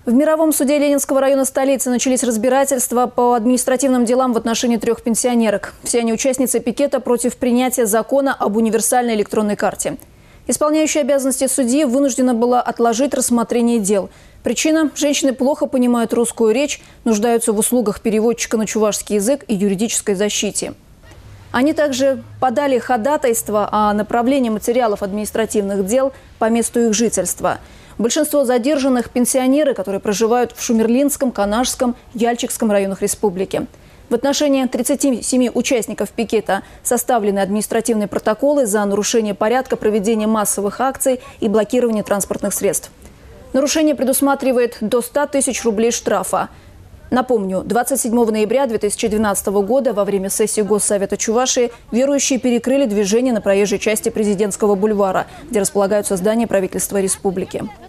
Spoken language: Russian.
В мировом суде Ленинского района столицы начались разбирательства по административным делам в отношении 3 пенсионерок. Все они участницы пикета против принятия закона об универсальной электронной карте. Исполняющая обязанности судьи вынуждена была отложить рассмотрение дел. Причина – женщины плохо понимают русскую речь, нуждаются в услугах переводчика на чувашский язык и юридической защите. Они также подали ходатайство о направлении материалов административных дел по месту их жительства. Большинство задержанных – пенсионеры, которые проживают в Шумерлинском, Канашском, Яльчикском районах республики. В отношении 37 участников пикета составлены административные протоколы за нарушение порядка проведения массовых акций и блокирование транспортных средств. Нарушение предусматривает до 100 тысяч рублей штрафа. Напомню, 27 ноября 2012 года во время сессии Госсовета Чувашии верующие перекрыли движение на проезжей части Президентского бульвара, где располагаются здания правительства республики.